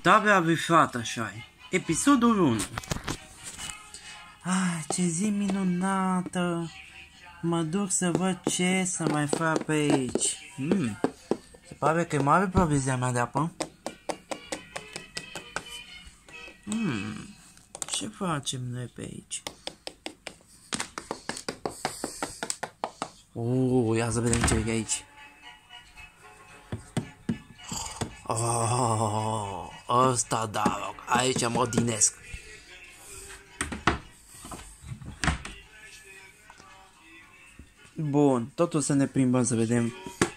De-abia bifat așa-i. Episodul 1. Ce zi minunată. Mă duc să văd ce să mai fac pe aici. Se pare că e mare provizia mea de apă. Ce facem noi pe aici? Ia să vedem ce e aici. Ăsta da, aici mă odinesc. Bun, totul să ne plimbăm să vedem.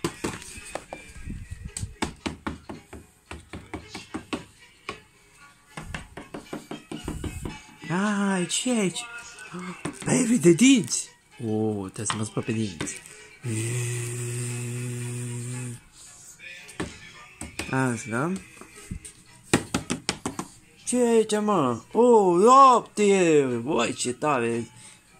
Ce e aici? Baby de dinți! Trebuie să mă spăl pe dinți. Așa. Ce e aici, mă? Lapte! Băi, ce tare!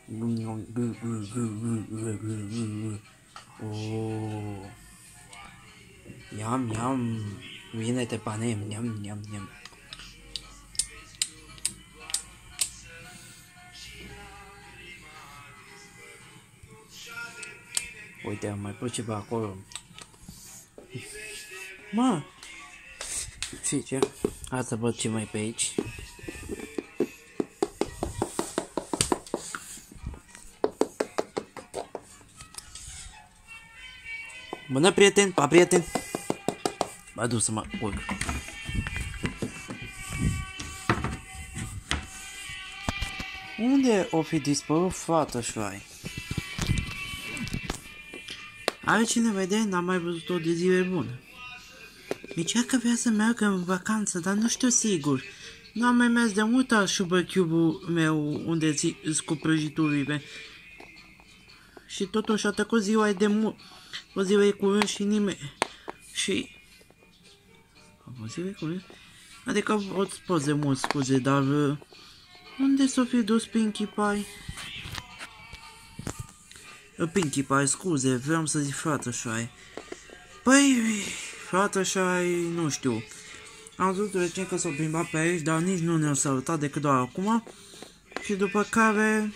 Iam, iam. Vine-te, panem. Iam, iam, iam. Uite, am mai pus ceva acolo. Mă! Și ce? Hai să văd ce mai pe aici. Bună, prieten! Pa, prieten! Mă duc să mă urc. Unde o fi dispărut fata șoai? Are cineva idee? N-am mai văzut-o de zile bune. Zicea că vrea să meargă în vacanță, dar nu știu sigur. Nu am mai mers de mult al Sugarcube-ul meu unde ți cu prăjiturile. Și totuși a trecut ziua de mult. O ziua e curând și nimeni. Și... O ziua e curând? Adică îți pot de mult scuze, dar... Unde s-o fi dus Pinkie Pie? Pinkie Pie, scuze, vreau să zic Fluttershy. Păi, Fluttershy, nu știu. Am văzut recent că s-o plimbat pe aici, dar nici nu ne-au salutat decât doar acum. Și după care...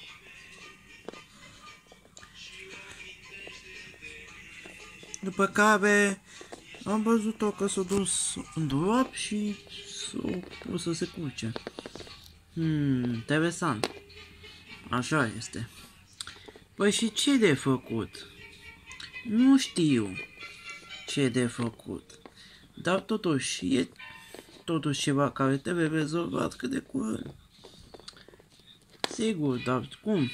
am văzut-o că s-a dus în dulap și s-a pus să se culce. Interesant. Așa este. Păi și ce de făcut? Nu știu ce de făcut. Dar totuși e ceva care trebuie rezolvat cât de curând. Sigur, dar cum?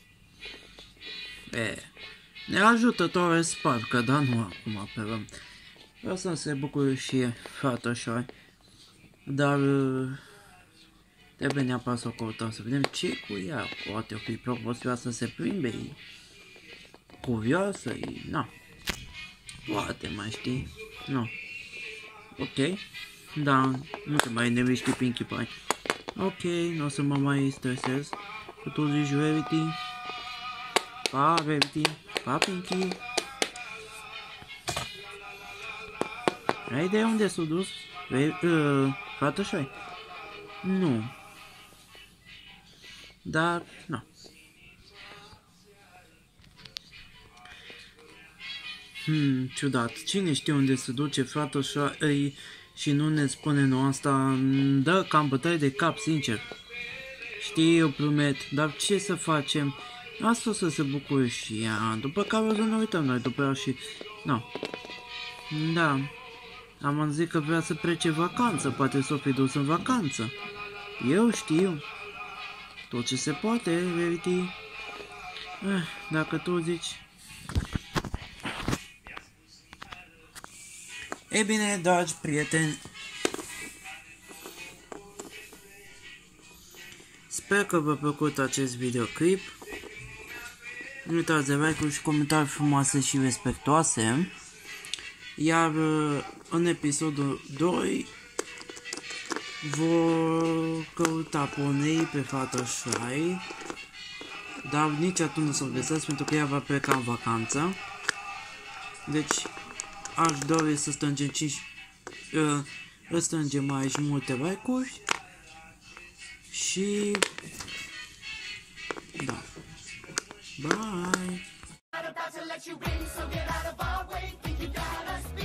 Ne ajută Torres Spark, dar nu acum apelăm. Vreau să se bucure și Fluttershy. Dar trebuie neapărat să o căutăm, să vedem ce cu ea. Poate o fi provocioasă să se plimbe. Curioasă, na. Poate mai știi. Nu. Ok. Da, nu te mai nevești Pinkie Pie. Ok, nu o să mă mai stresez. Cu tu zici Rarity. Pa, Rarity. Pa, Pinkie. Ai idee unde s-a dus? Fluttershy? Nu. Dar, nu. Ciudat. Cine știe unde se duce Fluttershy și nu ne spune nouă asta? Dă cam bătaie de cap, sincer. Știi, eu promet, dar ce să facem? Asta o să se bucure și ea. După care o să ne uităm noi după ea și... Nu. Da. Am zis că vrea să plece vacanță. Poate s-o fi dus în vacanță. Eu știu. Tot ce se poate, Rarity. Dacă tu zici. Ei bine, dragi prieteni, sper că v-a plăcut acest videoclip. Nu uitați de like-uri și comentarii frumoase și respectoase. Iar în episodul 2 vor căuta ponei pe Fluttershy, dar nici atunci nu o să-l găsesc pentru că ea va pleca în vacanță. Deci aș dori să strângem 5 Răstrângem aici multe like-uri și da. Bye!